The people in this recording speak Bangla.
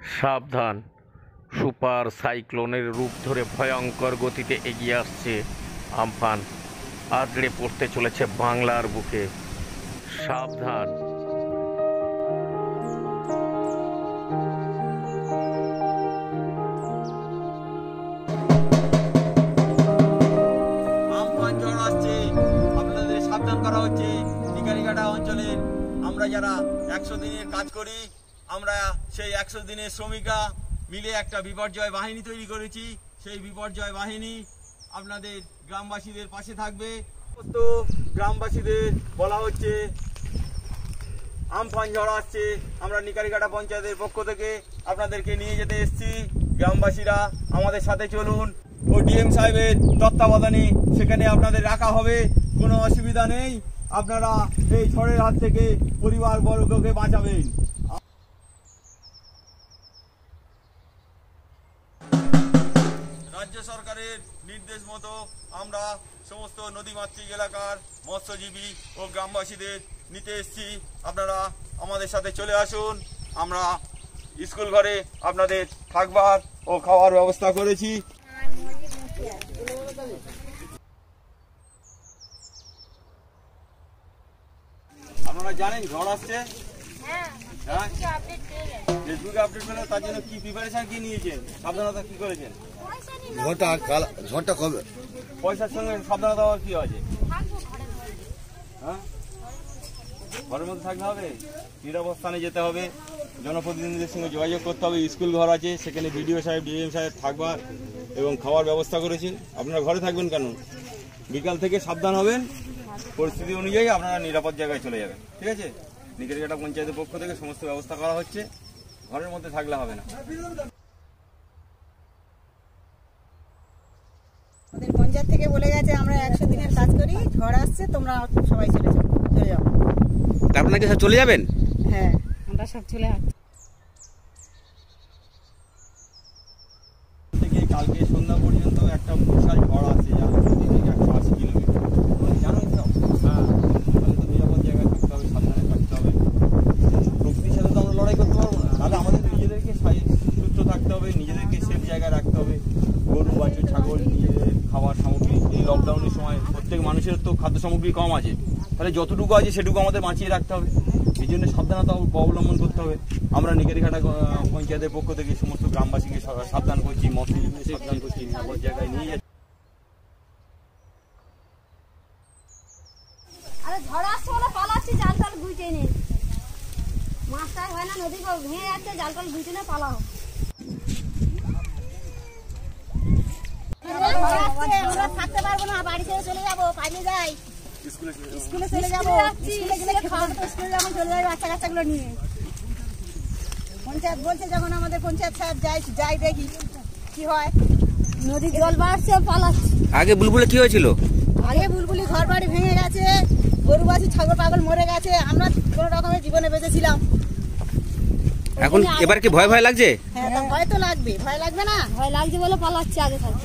সাবধান, সুপার সাইক্লোনের রূপ ধরে ভয়ঙ্কর গতিতে এগিয়ে আসছে আমফান। আঁচড়ে পড়তে চলেছে বাংলার বুকে। সাবধান। আমফান ঝড় আসছে, আপনাদের সাবধান করা হচ্ছে। টিকারিঘাটা অঞ্চলের আমরা যারা 100 দিনের কাজ করি, আমরা সেই 100 দিনের শ্রমিকরা মিলে একটা বিপর্যয় বাহিনী তৈরি করেছি। সেই বিপর্যয় বাহিনী আপনাদের গ্রামবাসীদের পাশে থাকবে। সমস্ত গ্রামবাসীদের বলা হচ্ছে আমফান ঝড় আসছে, আমরা নিকারিঘাটা পঞ্চায়েতের পক্ষ থেকে আপনাদেরকে নিয়ে যেতে এসেছি। গ্রামবাসীরা আমাদের সাথে চলুন ও ডিএম সাহেবের তত্ত্বাবধানে সেখানে আপনাদের রাখা হবে। কোনো অসুবিধা নেই, আপনারা এই ঝড়ের হাত থেকে পরিবারবর্গকে বাঁচাবেন। রাজ্য সরকারের নির্দেশ মতো আমরা সমস্ত নদীমাতৃক এলাকার মৎস্যজীবী ও গ্রামবাসীদের নিতে এসেছি। আপনারা আমাদের সাথে চলে আসুন। আমরা স্কুল ঘরে আপনাদের থাকবার ও খাওয়ার ব্যবস্থা করেছি। আপনারা জানেন ঝড় আসছে, ফেসবুকে আপডেট পেলে তার জন্য কি প্রিপারেশন কি নিয়েছেন, সাবধানতা কি করেছেন? ঝড়টা কবে? পয়সার সঙ্গে সাবধানতা কি আছে? হ্যাঁ, ঘরের মধ্যে থাকতে হবে, নিরাপস্থানে যেতে হবে, জনপ্রতিনিধিদের সঙ্গে যোগাযোগ করতে হবে। স্কুল ঘর আছে, সেখানে বিডিও সাহেব ডিএম সাহেব থাকবার এবং খাওয়ার ব্যবস্থা করেছি। আপনারা ঘরে থাকবেন কেন? বিকাল থেকে সাবধান হবেন, পরিস্থিতি অনুযায়ী আপনারা নিরাপদ জায়গায় চলে যাবেন। ঠিক আছে? নিকারিঘাটা পঞ্চায়েতের পক্ষ থেকে সমস্ত ব্যবস্থা করা হচ্ছে, ঘরের মধ্যে থাকলে হবে না। আমাদের পঞ্চায়েত থেকে বলে গেছে আমরা 100 দিনের কাজ করি, ঝড় আসছে, তোমরা সবাই চলে যাও। আপনারা কি সব চলে যাবেন? হ্যাঁ, আমরা সব চলে যাচ্ছি। থেকে কালকে সন্ধ্যা পর্যন্ত একটা বিশাল ঝড় আসছে, জানো, 180 কিলোমিটার। জানোই তো? হ্যাঁ, তাহলে তো নিরাপদ জায়গায় থাকতে হবে, সাবধানে থাকতে হবে। প্রকৃতির সাথে তো আমরা লড়াই করতে পারবো না, তাহলে আমাদের নিজেদেরকে সুস্থ থাকতে হবে, নিজেদেরকে সেফ জায়গায় রাখতে হবে। গরু, বাছুর, ছাগল, নিজেদের খাবার সামগ্রী, এই লকডাউনের সময় প্রত্যেক মানুষের তো খাদ্য সামগ্রী কম আছে, তাহলে যতটুকু আছে সেটুকু আমাদের বাঁচিয়ে রাখতে হবে। এই জন্য সাবধানতা অবলম্বন করতে হবে। আমরা নিকারিঘাটা পঞ্চায়েতের পক্ষ থেকে সমস্ত গ্রামবাসীকে সাবধান করছি, মৎস্যজীবীদের সাবধান করছি, নিরাপদ জায়গায় নিয়ে যাচ্ছি। আরে ঝড় আসছে বলে পালাচ্ছি, জাল টাল গুইটে নে, মাছটা হয় না, নদী ভেঙে যাচ্ছে, জাল টাল গুইটে নে পালাও। আমরা থাকতে পারবো না, বাড়ি থেকে চলে যাবো, পালিয়ে যাই, স্কুলে চলে যাবো, স্কুলে গেলে খাওয়া তো স্কুলে যাবো, চলে যাই বাচ্চা কাচ্চাগুলো নিয়ে। পঞ্চায়েত বলছে যখন আমাদের পঞ্চায়েত সাহেব যাই দেখি কি হয়। নদীর জল বাড়ছে, পালাচ্ছি। আগে বুলবুলে কি হয়েছিল? আগে বুলবুলি ঘর বাড়ি ভেঙে গেছে, গরু বাছুর ছাগল পাগল মরে গেছে, আমরা কোনো রকমের জীবনে বেঁচেছিলাম। এখন এবার কি ভয় ভয় লাগছে? হ্যাঁ, তা ভয় তো লাগবে, ভয় লাগবে না? ভয় লাগছে বলে পালাচ্ছি আগে থাকতে।